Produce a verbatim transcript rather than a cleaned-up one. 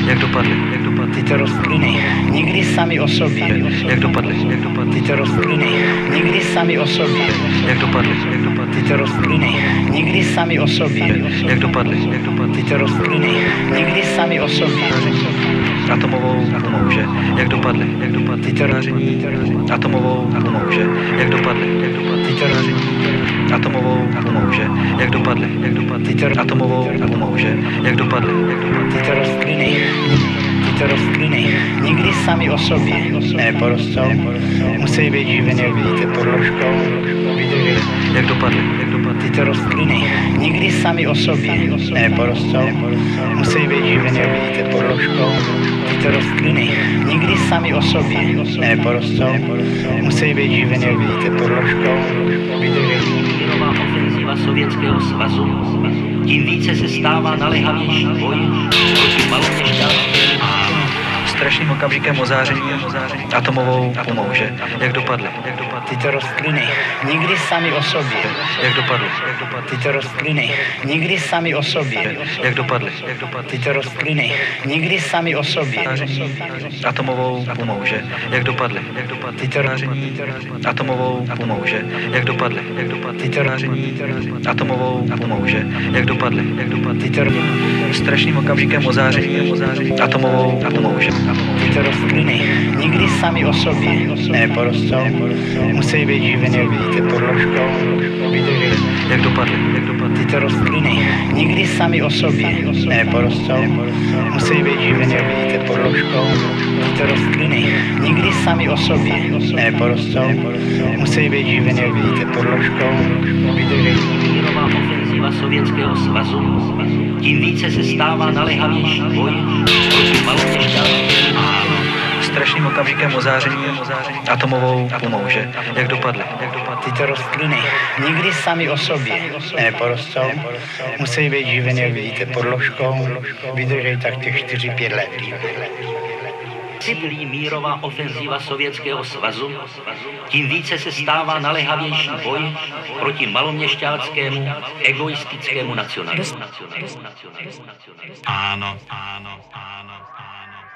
jak dopadly, jak dopadly tyto rostliny, nikdy sami o sobě, jak dopadly, jak dopadly tyto rostliny, nikdy sami o sobě, jak dopadly, jak dopadly tyto rostliny, nikdy sami o sobě, jak dopadly, jak dopadly tyto rostliny, nikdy sami o sobě, atomovou bombou, že? Jak dopadly, jak dopadly tyto ražení atomovou bombou, že? Jak dopadly, jak dopadly tyto ražení atomovou bombou, že? Jak dopadly, jak dopadly tyto atomovou bombou, že? Jak dopadly, jak dopadly tyto rostliny, tyto rostliny, nikdy sami o sobě neporostou, musí být živeny, jak vidíte, podložkou, vydržet. jak dopadly, jak dopadly Tyto rostliny, nikdy sami o sobě neporostou, musí být živeny, jak vidíte, podložkou. Tyto rostliny, nikdy sami o sobě neporostou, musí být živeny, jak vidíte, podložkou, vydržet. Mírová ofenziva Sovětského svazu, tím více se stává naléhavější boj proti maloměšťánskému strašným okamžikem ozáření atomovou bombou, že? Jak dopadly, jak dopadly Tyto rostliny, nikdy sami o sobě, jak dopadly, jak dopadly tyto rostliny, nikdy sami o sobě, jak dopadly, jak dopadly tyto rostliny, nikdy sami o sobě, atomovou bombou, že? Jak dopadly, jak dopadly tyto atomovou bombou, že? Jak dopadly, jak dopadly tyto atomovou bombou, že? Jak dopadly, jak dopadly tyto strašným okamžikem ozáření atomovou bombou, že? tyto rostliny, nikdy sami o sobě neporostou, musí být živeny, jak vidíte, podložkou, vydržet. Jak dopadly, jak dopadly Tyto rostliny, nikdy sami o sobě neporostou, musí být živeny, jak vidíte, podložkou. Tyto rostliny, nikdy sami o sobě neporostou, musí být živeny, jak vidíte, podložkou, vydržet. mírová ofenziva Sovětského svazu, tím více se stává naléhavější boj proti maloměšťánskému strašným okamžikem ozáření atomovou bombou, že? Jak dopadly, jak dopadly Tyto rostliny, nikdy sami o sobě neporostou, musí být živeny, jak vidíte, podložkou, vydržej tak těch čtyři pět let. sílí mírová ofenziva Sovětského svazu, tím více se stává naléhavější boj proti maloměšťánskému egoistickému nacionalismu. Ano, ano, ano, ano.